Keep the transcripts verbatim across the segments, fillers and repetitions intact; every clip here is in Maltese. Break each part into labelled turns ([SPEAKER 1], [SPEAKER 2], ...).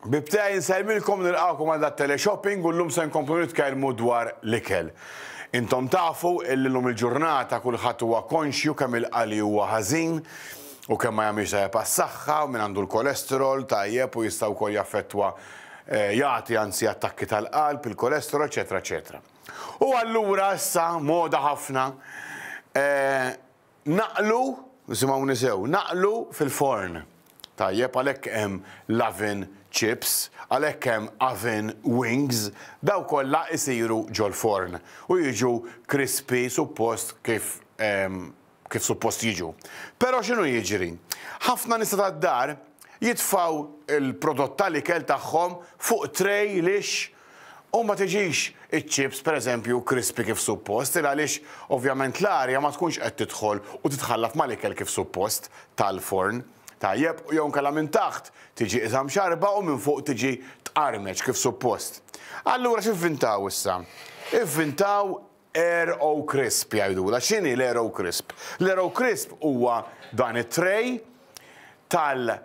[SPEAKER 1] Bibtaj nselmilkom nilqawkom għal dat-teleshopping u llum se nkomplu nitkellmu dwar l-ikel. Intom tafu illi llum il-ġurnata kulħadd huwa konxju kemm il-qali huwa ħażin u kemm ma jagħmilx tajjeb għas-saħħa u min għandu l-kolesterol tajjeb u jista' wkoll jaffettwa jagħti anzi attakki tal-qalb, il-kolesterol, eċetera, eċetera. U allura issa moda ħafna naqlu, nisimgħu nisew, naqlu fil-forn. Tajjeb għalhekk hemm l-oven chips, għalhekk hemm oven wings, daw kollha isiru ġol-forn u jiġu crispy suppost kif kif suppost jiġu. Però x'inhu jiġri? Ħafna nisa tad-dar jitfgħu il-prodott tal-ikel tagħhom fuq tray lix u ma tiġix iċ-chips pereżempju crispy kif suppost, għaliex ovvjament l-arja ma tkunx qed tidħol u titħallaf mal-ikel kif suppost tal-forn. Tajjeb, u jew nkella minn taħt tiġi iżam xarba u minn fuq tiġi tqarmeġ kif suppost. Allura x'ivvintaw issa? Ivvintaw Aero Crisp jgħidula. X'inhi l-Aero Crisp? L-Aero Crisp huwa dan it-tray tal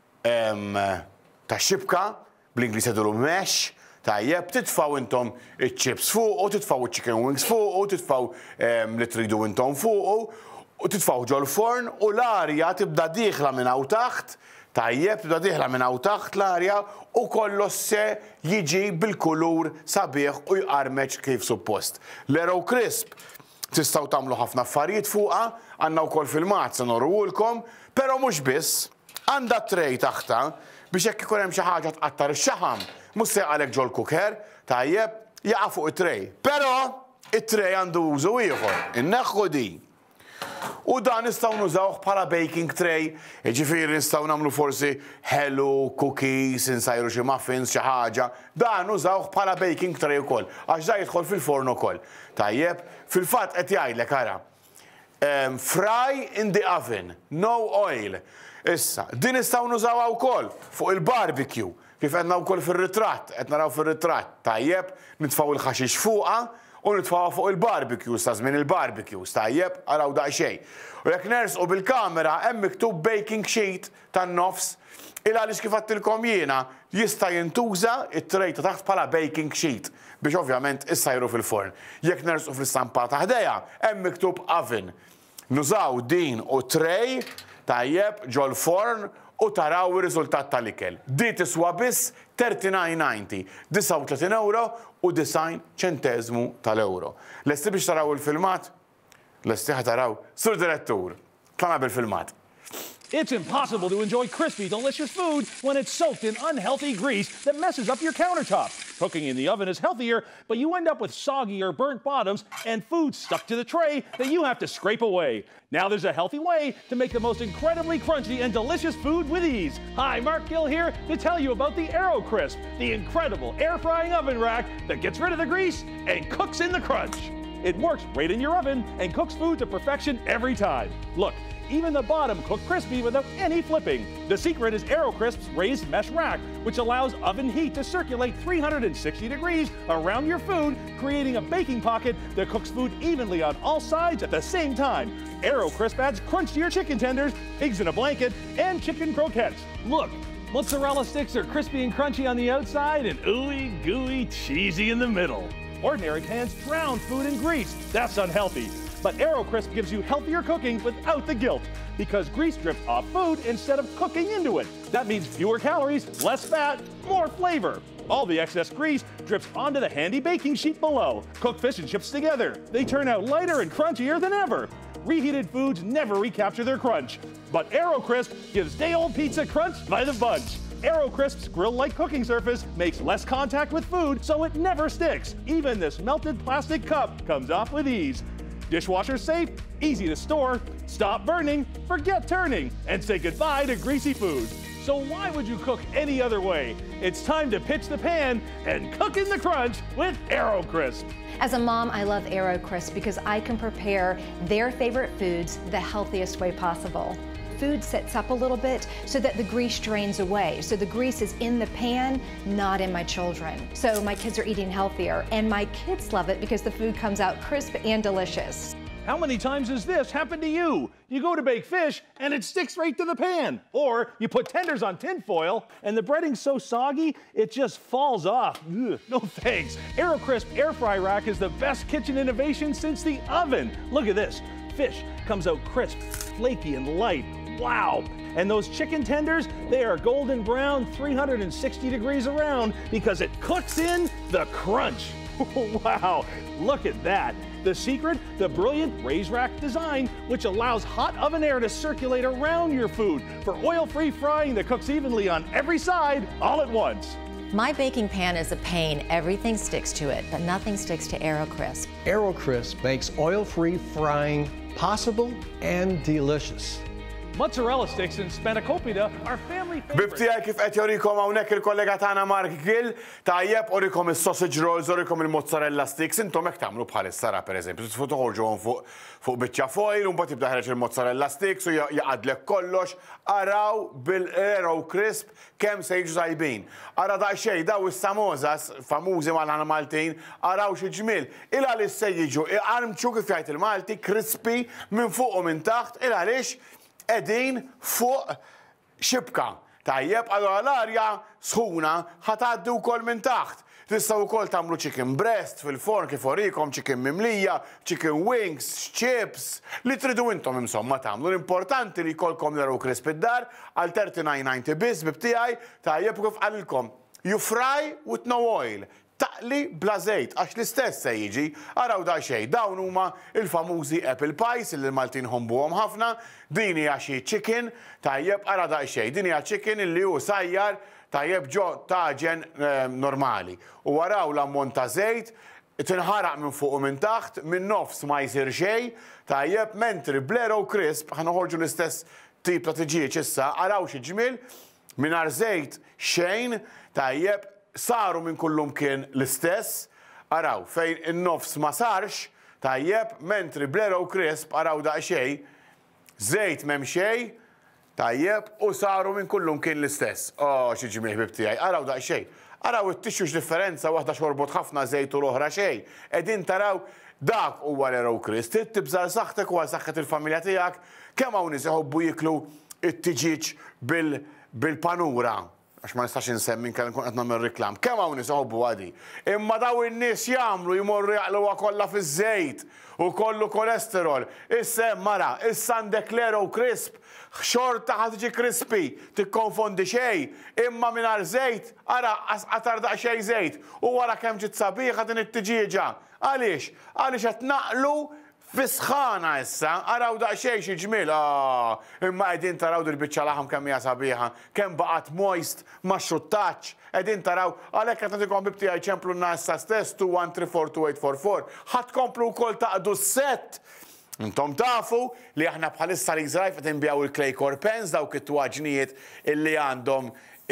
[SPEAKER 1] tax-xibka bl-Ingliż jgħidulu mesh, tajjeb, titfgħu intom iċ-chips fuq u titfgħu iċ-chicken wings fuq u titfgħu li tridu intom fuq u titfgħu ġol-forn u l-arja tibda dieħla minn hawn taħt, tajjeb tibda dieħla minn hawn taħt l-arja u kollox se jiġi bil-kulur sabiħ u jqarmeġ kif suppost. L-Aero Crisp tistgħu tagħmlu ħafna affarijiet fuqha, għandna wkoll filmat se norwulkom, però mhux biss, għandha tray taħta biex jekk ikun hemm xi ħaġa tqattar ix-xaħam, mhux se jgħalek ġol cooker, tajjeb, jaqa' fuq it-tray. Però it-tray għandu użu ieħor, inneħħu din. U dan nistgħu nużawh bħala baking tray, jiġifieri nistgħu nagħmlu forsi hello, cookies, insajru xi muffins, xi ħaġa, dan nużawh bħala baking tray ukoll, għax dan jidħol fil-forn ukoll. Tajjeb, fil-fatt qed jgħidlek ara. Fry in the oven, no oil. Issa, din nistgħu nużawha wkoll fuq il-barbecue, kif qedna wkoll fir-ritratt, qed naraw fir-ritratt. Tajjeb, nitfgħu il-ħaxix fuqha u nitfgħuha fuq il-barbecue, sta żmien il-barbecue, tajjeb, araw daqsxejn. U jekk nersqu bil-kamera hemm miktub baking sheet tan-nofs, il għaliex kif għattilkom jiena jista' jintuża it-tray ta' taħt bħala baking sheet biex ovvjament issajru fil-forn. Jekk nersqu fl-istampa taħdejha hemm miktub oven. Nużaw din u tray tajjeb ġol-forn u taraw ir-riżultat tal-ikel. Di tiswa biss thirty-nine ninety, tisa' u tletin euro u design ċenteżmu tal-euro. Lesti biex taraw il-filmat? Lesti taraw Sur Direttur. Tlana bil-filmat.
[SPEAKER 2] It's impossible to enjoy crispy, delicious food when it's soaked in unhealthy grease that messes up your countertop. Cooking in the oven is healthier, but you end up with soggy or burnt bottoms and food stuck to the tray that you have to scrape away. Now there's a healthy way to make the most incredibly crunchy and delicious food with ease. Hi, Mark Gill here to tell you about the Aero Crisp, the incredible air-frying oven rack that gets rid of the grease and cooks in the crunch. It works right in your oven and cooks food to perfection every time. Look, even the bottom cooked crispy without any flipping. The secret is Aero Crisp's raised mesh rack, which allows oven heat to circulate three hundred sixty degrees around your food, creating a baking pocket that cooks food evenly on all sides at the same time. Aero Crisp adds crunch to your chicken tenders, pigs in a blanket, and chicken croquettes. Look, mozzarella sticks are crispy and crunchy on the outside and ooey gooey cheesy in the middle. Ordinary pans drown food in grease. That's unhealthy. But Aero Crisp gives you healthier cooking without the guilt, because grease drips off food instead of cooking into it. That means fewer calories, less fat, more flavor. All the excess grease drips onto the handy baking sheet below. Cook fish and chips together. They turn out lighter and crunchier than ever. Reheated foods never recapture their crunch. But Aero Crisp gives day-old pizza crunch by the bunch. Aero Crisp's grill-like cooking surface makes less contact with food, so it never sticks. Even this melted plastic cup comes off with ease. Dishwasher safe, easy to store, stop burning, forget turning, and say goodbye to greasy food. So why would you cook any other way? It's time to pitch the pan and cook in the crunch with Aero Crisp.
[SPEAKER 3] As a mom, I love Aero Crisp because I can prepare their favorite foods the healthiest way possible. Food sets up a little bit so that the grease drains away. So the grease is in the pan, not in my children. So my kids are eating healthier, and my kids love it because the food comes out crisp and delicious.
[SPEAKER 2] How many times has this happened to you? You go to bake fish and it sticks right to the pan. Or you put tenders on tin foil and the breading's so soggy, it just falls off. Ugh, no thanks. AeroCrisp Air Fry Rack is the best kitchen innovation since the oven. Look at this. Fish comes out crisp, flaky, and light. Wow. And those chicken tenders, they are golden brown, three hundred sixty degrees around because it cooks in the crunch. Wow, look at that. The secret, the brilliant raise rack design, which allows hot oven air to circulate around your food for oil-free frying that cooks evenly on every side all at once.
[SPEAKER 4] My baking pan is a pain. Everything sticks to it, but nothing sticks to AeroCrisp.
[SPEAKER 5] AeroCrisp makes oil-free frying possible and delicious.
[SPEAKER 2] Mozzarella sticks and spanakopita are family favorites.
[SPEAKER 1] Bibtijaj kif qed jorikom hawnhekk il-kollega tagħna Mark Gill, tajjeb orikom is-sausage rolls, orikom il-mozzarella sticks, intom hekk tagħmlu bħalissa ra pereżempju, titfu toħorġuhom fuq fuq biċċa foil, u mbagħad tibda ħareġ il-mozzarella sticks u jaqadlek kollox, araw bil-AeroCrisp kemm se jiġu tajbin. Ara daqsxejn daw is-samosas famużi mal-ħana Maltin, araw xi ġmiel. Il għaliex se jiġu iqarmċu kif jgħid il-Malti, crispy minn fuq u minn taħt, il għaliex edin fuq xibka. Tajjeb, allora l-arja sħuna ħatgħaddi wkoll minn taħt. Tistgħu wkoll tagħmlu chicken breast fil-forn kif orikom, chicken mimlija, chicken wings, chips, li tridu intom insomma tagħmlu. L-importanti li jkollkom l-AeroCrisp id-dar għal thirty-nine ninety biss bibtiegħi, tajjeb kif qalilkom. You fry with no oil. Taqli bla żejt, għax l-istess se jiġi, araw daqsxejn, dawn huma il-famużi apple pies li l-Maltin ħombuhom ħafna, din hija xi chicken, tajjeb ara daqsxejn, din hija chicken illi hu sajjar tajjeb ġo taġen normali. U waraw l-ammont ta' żejt, tinħaraq minn fuq u minn taħt, minn nofs ma jsir xejn, tajjeb mentri bl-AeroCrisp ħanoħorġu l-istess tip ta' tiġijiet issa, araw xi ġmiel mingħajr żejt xejn, tajjeb saru minn kullum kien l-istess, araw fejn in-nofs ma sarx, tajjeb, mentri bl-AeroCrisp araw daqsxejn, żejt m'hemm xejn, tajjeb, u saru minn kullum kien l-istess. Oh, xi ġimgħa ħbib tiegħi, araw daqsxejn. Araw it-tixxu x'differenza waħda xorbot ħafna żejt u l-oħra xejn. Qegħdin taraw dak huwa l-AeroCrisp. Trid tibżal saħħtek u saħħet il-familja tiegħek, kemm hawn nies iħobbu jiklu it-tiġiġ bil-panura. Għax ma nistax insemmi nkella nkun qed nagħmel riklam. Kemm hawn nies iħobbu għadi. Imma daw in-nies jagħmlu jmorru jaqluha kollha fiż-żejt u kollu kolesterol. Issa mara, issa għandek l-AeroCrisp, xorta ħad tiġi crispy, tikkonfondi xejn, imma mingħajr żejt, ara qatar daqsxejn żejt u wara kemm ġiet sabiħa din it-tiġieġa. Għaliex? Għaliex qed naqlu fisħana issa, araw daqsxejn xi ġmiel, imma qegħdin taraw dil-biċċa laħam kemm hija sabiħa, kemm baqgħet moist ma' xuttaċ, qegħdin taraw għalhekk qed nagħtikom bib tiegħi ċemplunna issa stess two one three four two eight four four. Ħadd komplu wkoll taqdu s-sett. Intom tafu li aħna bħalissa li żrajf qed inbjaw il-clay core pens dawk it-twaġnijiet illi għandhom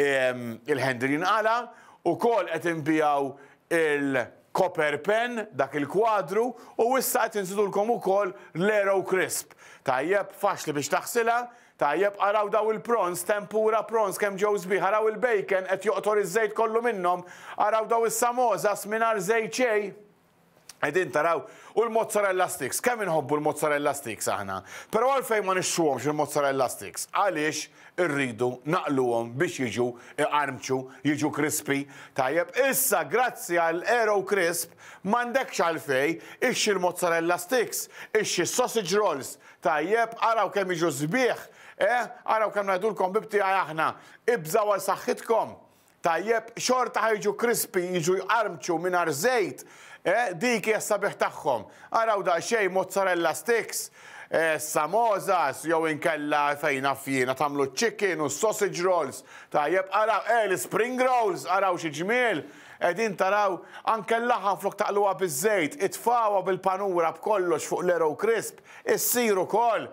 [SPEAKER 1] il-ħendir jinqala, ukoll qed inbjaw il- Copper pen, dak il-kwadru, u issa qed insidulkom ukoll l-AeroCrisp. Tajjeb faċli biex taħsilha, tajjeb araw daw il-prawns, tempura prawns kemm ġew sbieħ, araw il-bacon qed joqtor iż-żejt kollu minnhom, araw daw is-samosas mingħajr żejt xejn. Qegħdin taraw u l-mozzarella sticks, kemm inħobbu l-mozzarella sticks aħna. Però għalfejn ma nixxuhomx il-mozzarella sticks, għaliex irridu naqluhom biex jiġu iqarmċu, jiġu crispy. Tajjeb, issa grazzi għal AeroCrisp m'għandekx għalfejn ixxi l-mozzarella sticks, ixxi sausage rolls. Tajjeb, araw kemm jiġu sbieħ, eh, araw kemm ngħidulkom bib tiegħi aħna, ibżaw għal saħħitkom. Tajjeb, xorta ħajġu crispy, jiġu jqarmċu mingħajr żejt. Eh, dik hija sabiħ tagħhom. Araw daqsxejn mozzarella sticks, eh, samosas, jew inkella fejn affjiena tagħmlu chicken u sausage rolls. Tajjeb, araw eh, l-spring rolls, araw xi ġmiel. Qegħdin taraw anke l-laħam flok taqluha biż-żejt, itfawha bil-panura b'kollox fuq l-AeroCrisp, issir ukoll.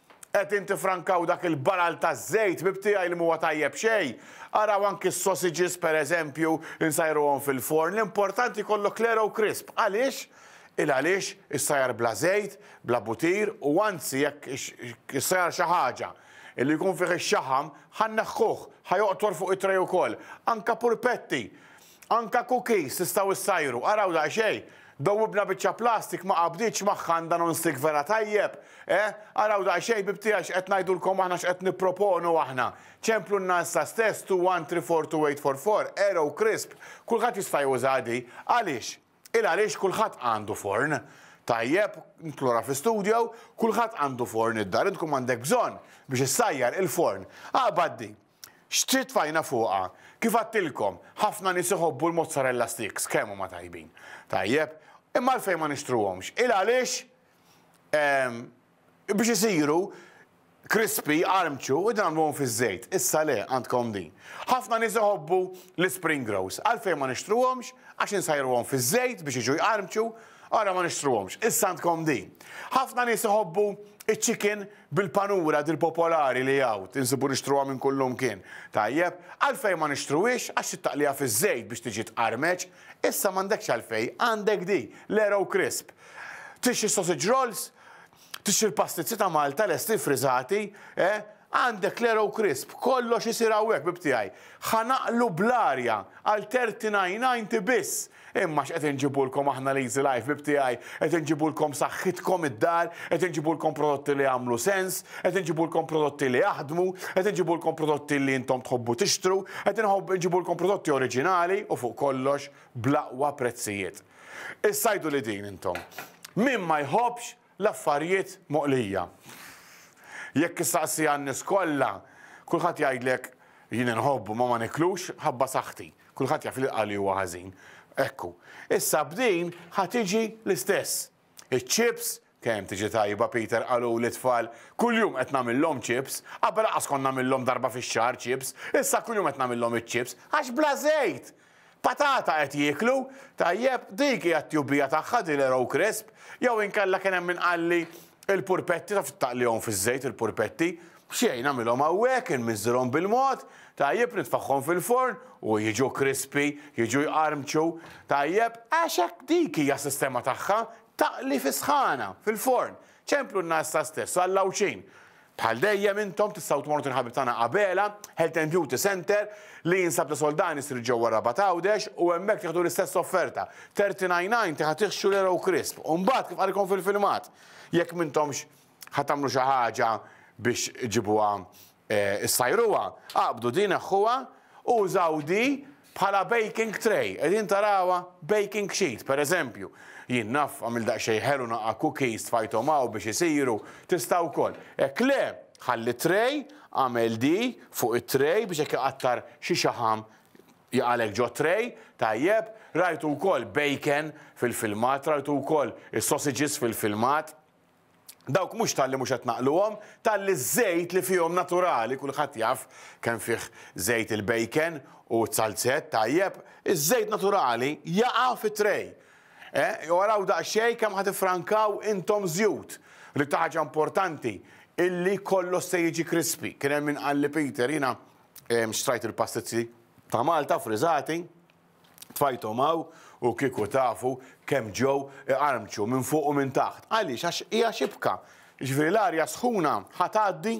[SPEAKER 1] Qed tifrankaw dak il-baral ta' żejt bib tiegħi li huwa tajjeb xejn. Araw anki s-sausages pereżempju insajruhom fil-forn. L-importanti jkollok l-AeroCrisp. Għaliex? Il għaliex issajjar bla żejt, bla butir u anzi jekk issajjar xi ħaġa illi jkun fih ix-xaħam ħanneħħuh, ħajoqtor fuq it-tray ukoll. Anka purpetti, anka cookies tistgħu issajru. Araw daqsxejn. dowwibna biċċa plastik ma qabdiċ maħħanda non-stick vera tajjeb. Araw daqsxejn bibtiegħi x'qed ngħidulkom aħna x'qed nipproponu aħna. ċemplu n-nasa stess two one three four two eight four four, Aero Crisp. Kulħadd jista' juża di. Għaliex? Il għaliex kulħadd għandu forn. Tajjeb, ntlura fi studio, kulħadd għandu forn id-dar, intkom għandek bżonn biex issajjar il-forn. Ah, baddi, xtrit fajna fuqa, kif għattilkom, ħafna nies iħobbu l-mozzarella sticks, kemm huma tajbin. Tajjeb, imma għalfejn ma nixtruhomx. Il għaliex biex isiru crispy, armċu, u dan għamluhom fiż-żejt. Issa le, għandkom din. Ħafna nies iħobbu l-spring rolls, għalfejn ma nixtruhomx, għax insajruhom fiż-żejt biex jiġu jqarmċu, għara ma nixtruhomx. Issa għandkom din. Ħafna nies iħobbu iċ-chicken bil-panura dil-popolari li għaw, tinsibu nixtruha minn kullum kien. Tajjeb, għalfejn ma nixtruwix, għax taqlija fiż-żejt biex tiġi tqarmeċ, issa m'għandekx għalfejn, għandek di, l-Aero Crisp. Tixxi sausage rolls, tixxi l-pastizzi ta' Malta lesti frizzati, għandek l-Aero Crisp, kollox isir hawnhekk bibtiegħi. Ħanaqlu bl-arja għal thirty-nine ninety biss. Imma x'qed inġibulkom aħna Lazy Life bibtiegħi, qed inġibulkom saħħitkom id-dar, qed inġibulkom prodotti li jagħmlu sens, qed inġibulkom prodotti li jaħdmu, qed inġibulkom prodotti li intom tħobbu tixtru, qed inġibulkom prodotti oriġinali u fuq kollox bl-aqwa prezzijiet. Issajdu li din intom. Min ma jħobbx l-affarijiet moqlija. Jekk issaqsi għan-nies kollha, kulħadd jgħidlek jien inħobbu ma ma niklux ħabba saħħti. Kulħadd jaf li qali huwa ħażin. Ekku, issa b'din ħatiġi l-istess. Iċ-chips, kemm tiġi tajba Peter qalu l-itfal, kuljum qed nagħmilhom chips, qabel laqas konna nagħmilhom darba fix-xahar chips, issa kuljum qed nagħmilhom iċ-chips, għax bla żejt. Patata qed jieklu, tajjeb dik hija t-tjubija tagħha din l-Aero Crisp, jew inkella kien hemm inqalli il-purpetti taf taqlihom fiż-żejt il-purpetti, xejn nagħmilhom hawnhekk inmiżżilhom bil-mod, tajjeb nitfaħħom fil-forn u jiġu crispy, jiġu jqarmċu, tajjeb għax hekk dik hija s-sistema tagħha taqli fi sħana fil-forn. ċemplu n-nas ta' stess, għallawċin. Bħal dejjem intom tistgħu tmorru tinħabib tagħna qabela, Health and Beauty Center li jinsab ta' Soldani Street ġewwa Rabat Għawdex u hemmhekk tieħdu l-istess offerta. thirty-nine ninety ħad tixxu l-Aero Crisp. U mbagħad kif qarikom fil-filmat, jekk m'intomx ħatamlu xi ħaġa biex ġibuha issajruha, qabdu din eħħuha u użaw di bħala baking tray. Qegħdin tarawha baking sheet, pereżempju. Jien naf għamil daqsxejn ħelu naqa' cookies tfajthom hawn biex isiru, tistgħu wkoll. Hekk le, ħalli tray, għamel di fuq it-tray biex hekk iqattar xi xaħam jaqalek ġo tray, tajjeb, rajtu wkoll bacon fil-filmat, rajtu wkoll is-sausages fil-filmat. Dawk mhux tal-li mhux qed naqluhom, tal-li żejt li fihom naturali, kulħadd jaf kemm fih żejt il-bacon u t-salzett tajjeb, iż-żejt naturali jaqa' fit-tray. Waraw daqsxejn kemm ħad ifrankaw intom żjud. Li ħaġa importanti illi kollox se jiġi crispy. Kien hemm inqalli Peter jiena xtrajt il-pastizzi ta' Malta friżati, tfajthom hawn u kieku tafu kemm ġew qarmċu minn fuq u minn taħt. Għaliex għax hija xibka. Jiġifieri l-arja sħuna ħatgħaddi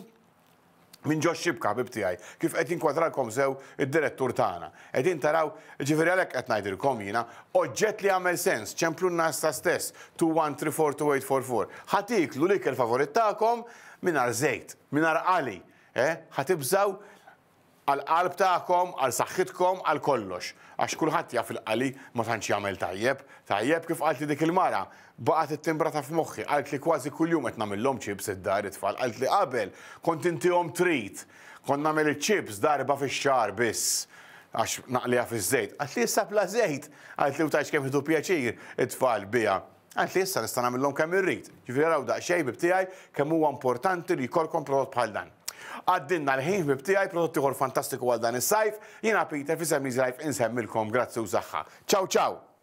[SPEAKER 1] minn ġo xibka bibtiegħi. Kif qed jinkwadralkom sew id-direttur tagħna. Qegħdin taraw, ġifieri għalhekk qed ngħidilkom jiena, oġġett li jagħmel sens, ċemplu n-nas ta' stess, two one three four two eight four four. Ħatiklu l-ikel favorit tagħkom mingħajr żejt, mingħajr qali. Ħatibżgħu għall-qalb tagħkom, għal saħħitkom, għal kollox. Għax kulħadd jaf il-qali ma tantx jagħmel tajjeb, tajjeb kif qalt li dik il-mara, baqgħet it-timbra ta' f'moħħi, qalt li kważi kuljum qed nagħmilhom chips id-dar it-tfal, qalt li qabel kont intihom treat, kont nagħmel iċ-chips darba fix-xahar biss għax naqliha fiż-żejt. Qalt li issa bla żejt, qalt li utax kemm iħdu pjaċir it-tfal biha. Qalt li issa nista' nagħmilhom kemm irrid. Ġifieri raw daqsxejn bibtiegħi kemm huwa importanti li jkollkom prodott bħal dan. Għaddinna l-ħin bibtiegħi prodotti ieħor fantastiku għal dan is-sajf, jiena Peter fisem Lazy Life insemmilkom grazzi u saħħa. Ciao ciao!